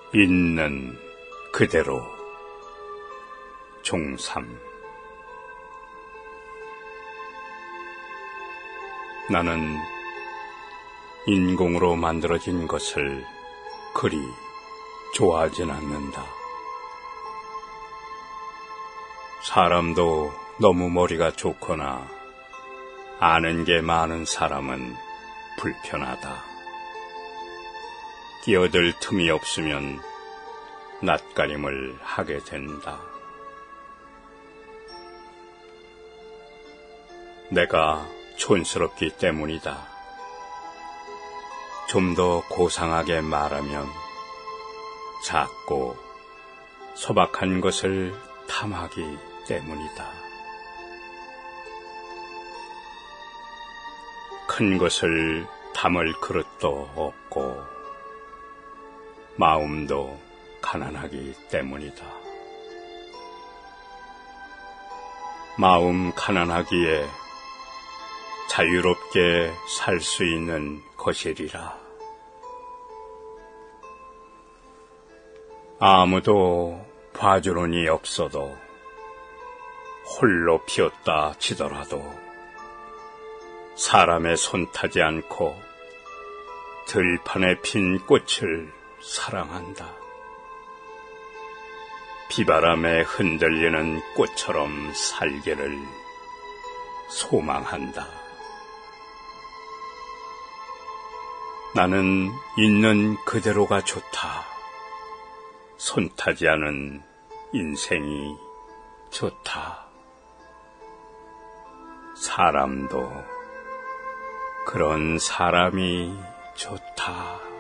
있는 그대로 종3. 나는 인공으로 만들어진 것을 그리 좋아하진 않는다. 사람도 너무 머리가 좋거나 아는 게 많은 사람은 불편하다. 끼어들 틈이 없으면 낯가림을 하게 된다. 내가 촌스럽기 때문이다. 좀 더 고상하게 말하면 작고 소박한 것을 탐하기 때문이다. 큰 것을 담을 그릇도 없고 마음도 가난하기 때문이다. 마음 가난하기에 자유롭게 살 수 있는 것이리라. 아무도 봐주는이 없어도 홀로 피었다 치더라도 사람의 손 타지 않고 들판에 핀 꽃을 사랑한다. 비바람에 흔들리는 꽃처럼 살기를 소망한다. 나는 있는 그대로가 좋다. 손 타지 않은 인생이 좋다. 사람도 그런 사람이 좋다.